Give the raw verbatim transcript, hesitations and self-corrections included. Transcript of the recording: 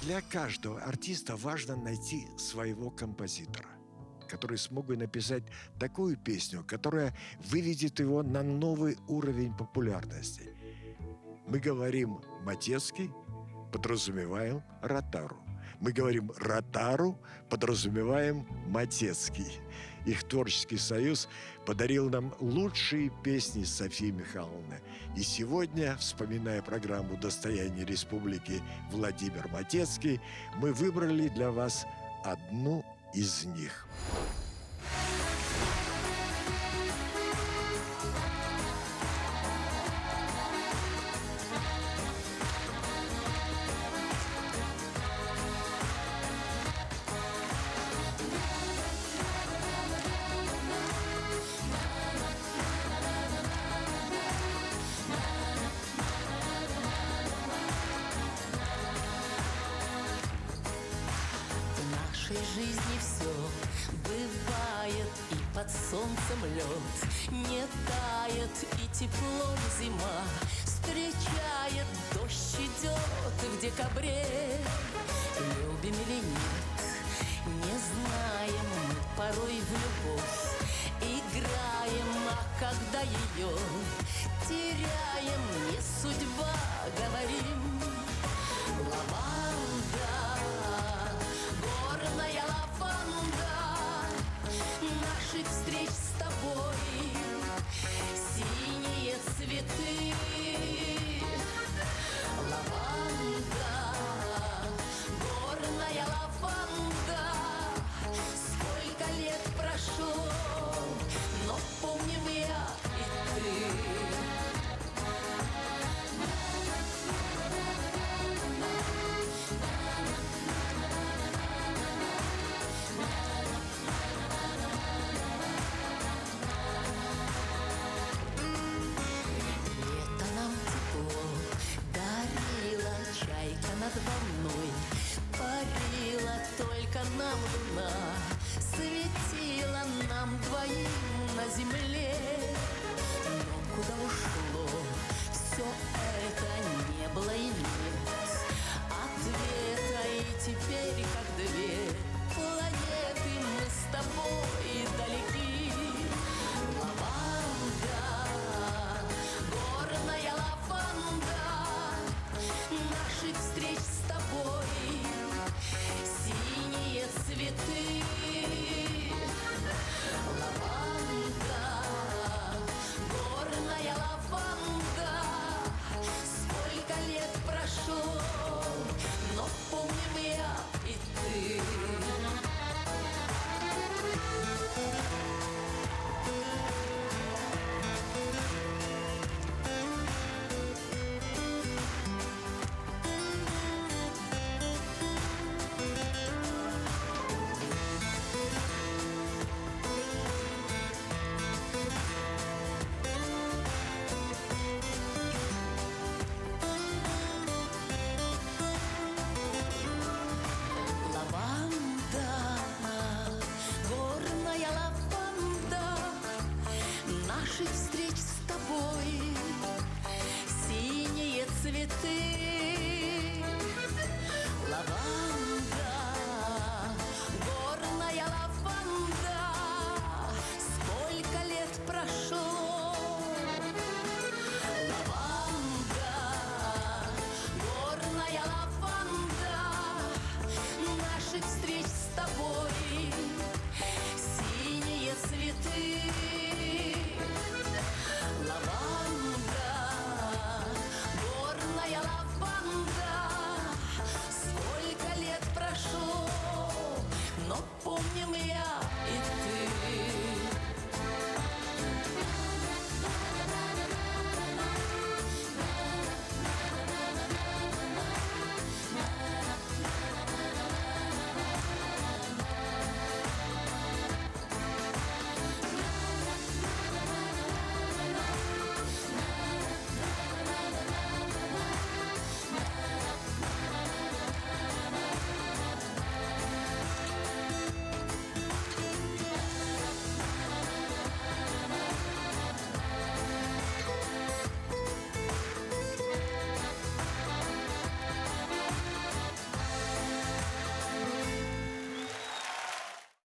Для каждого артиста важно найти своего композитора, который смог бы написать такую песню, которая выведет его на новый уровень популярности. Мы говорим «Матецкий», подразумеваем «Ротару». Мы говорим «Ротару», подразумеваем «Матецкий». Их творческий союз подарил нам лучшие песни Софии Михайловны. И сегодня, вспоминая программу «ДОстояние Республики» Владимир Матецкий, мы выбрали для вас одну из них. В нашей жизни все бывает, и под солнцем лед не тает, и теплом зима встречает, дождь идет в декабре. Любим или нет, не знаем, мы порой в любовь играем, а когда ее теряем, не судьба, говорим. Лаванда, горная лаванда, наших встреч с тобой синие цветы. Лаванда, горная лаванда, сколько лет прошло, но помним я и ты. Над волной парила, только нам луна светила, нам двоим на земле. Но куда ушло все это, не было и нет ответа, и теперь, как две планеты, мы с тобой далеки. Лаванда, горная лаванда, наших встреч с тобой синие цветы.